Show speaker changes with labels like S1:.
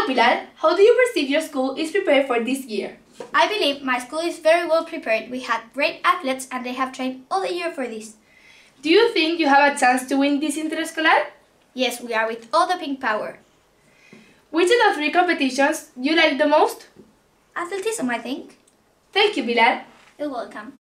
S1: Hello Pilar, how do you perceive your school is prepared for this year?
S2: I believe my school is very well prepared. We had great athletes and they have trained all the year for this.
S1: Do you think you have a chance to win this interescolar?
S2: Yes, we are with all the pink power.
S1: Which of the three competitions you like the most?
S2: Athleticism, I think.
S1: Thank you, Pilar.
S2: You're welcome.